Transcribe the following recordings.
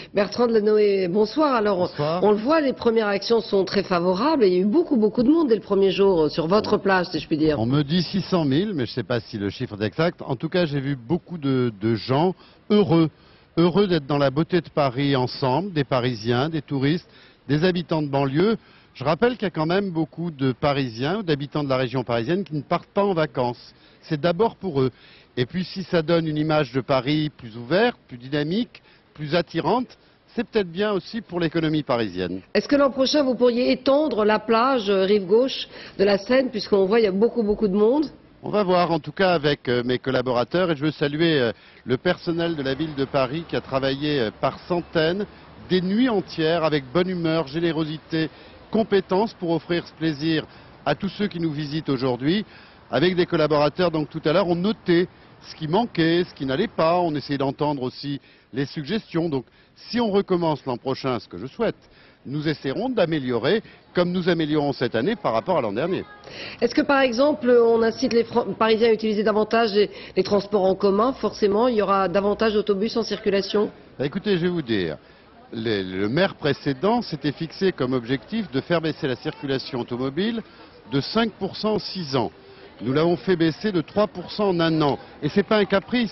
Bertrand Delanoë, bonsoir. Alors, Bonsoir. on le voit, les premières réactions sont très favorables et il y a eu beaucoup de monde dès le premier jour sur votre plage, si je puis dire. On me dit 600 000, mais je ne sais pas si le chiffre est exact. En tout cas, j'ai vu beaucoup de gens heureux d'être dans la beauté de Paris ensemble, des Parisiens, des touristes, des habitants de banlieue. Je rappelle qu'il y a quand même beaucoup de Parisiens ou d'habitants de la région parisienne qui ne partent pas en vacances. C'est d'abord pour eux. Et puis si ça donne une image de Paris plus ouverte, plus dynamique, plus attirante, c'est peut-être bien aussi pour l'économie parisienne. Est-ce que l'an prochain, vous pourriez étendre la plage rive gauche de la Seine, puisqu'on voit il y a beaucoup de monde? On va voir en tout cas avec mes collaborateurs et je veux saluer le personnel de la ville de Paris qui a travaillé par centaines, des nuits entières avec bonne humeur, générosité, compétence pour offrir ce plaisir à tous ceux qui nous visitent aujourd'hui. Avec des collaborateurs, donc tout à l'heure, on notait ce qui manquait, ce qui n'allait pas, on essayait d'entendre aussi les suggestions. Donc si on recommence l'an prochain, ce que je souhaite, nous essaierons d'améliorer comme nous améliorons cette année par rapport à l'an dernier. Est-ce que par exemple, on incite les Parisiens à utiliser davantage les transports en commun? Forcément, il y aura davantage d'autobus en circulation? Écoutez, je vais vous dire, le maire précédent s'était fixé comme objectif de faire baisser la circulation automobile de 5% en 6 ans. Nous l'avons fait baisser de 3% en 1 an. Et ce n'est pas un caprice.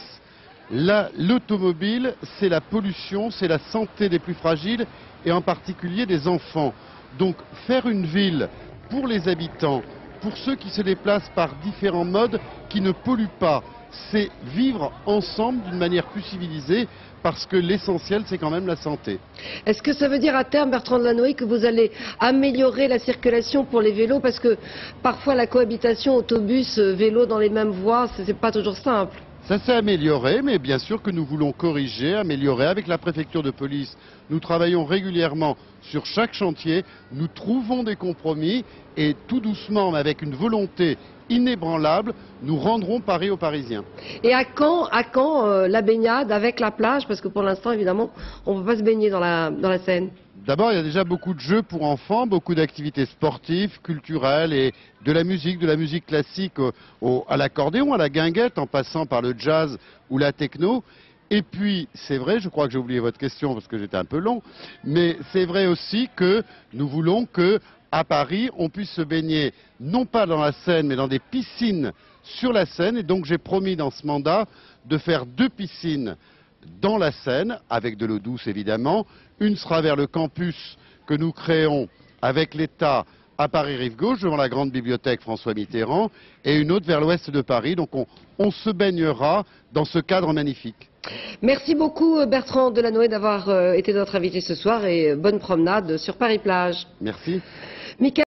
L'automobile, c'est la pollution, c'est la santé des plus fragiles et en particulier des enfants. Donc faire une ville pour les habitants, pour ceux qui se déplacent par différents modes qui ne polluent pas, c'est vivre ensemble d'une manière plus civilisée parce que l'essentiel c'est quand même la santé. Est-ce que ça veut dire à terme, Bertrand Delanoë, que vous allez améliorer la circulation pour les vélos? Parce que parfois la cohabitation autobus-vélo dans les mêmes voies, c'est pas toujours simple. Ça s'est amélioré, mais bien sûr que nous voulons corriger, améliorer. Avec la préfecture de police, nous travaillons régulièrement sur chaque chantier, nous trouvons des compromis et tout doucement, mais avec une volonté inébranlable, nous rendrons Paris aux Parisiens. Et à quand la baignade avec la plage? Parce que pour l'instant, évidemment, on ne peut pas se baigner dans la Seine. D'abord, il y a déjà beaucoup de jeux pour enfants, beaucoup d'activités sportives, culturelles et de la musique classique à l'accordéon, à la guinguette, en passant par le jazz ou la techno. Et puis, c'est vrai, je crois que j'ai oublié votre question parce que j'étais un peu long, mais c'est vrai aussi que nous voulons que à Paris, on puisse se baigner non pas dans la Seine, mais dans des piscines sur la Seine. Et donc, j'ai promis dans ce mandat de faire 2 piscines dans la Seine, avec de l'eau douce évidemment. Une sera vers le campus que nous créons avec l'État à Paris-Rive-Gauche, devant la grande bibliothèque François Mitterrand, et une autre vers l'ouest de Paris. Donc on se baignera dans ce cadre magnifique. Merci beaucoup Bertrand Delanoë d'avoir été notre invité ce soir et bonne promenade sur Paris-Plage. Merci.